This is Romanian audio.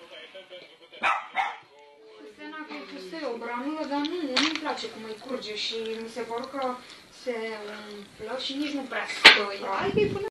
Scena că e o branulă, dar nu-mi place cum îi curge și mi se pare că se umflă și nici nu prea stă ea. Hai că-i până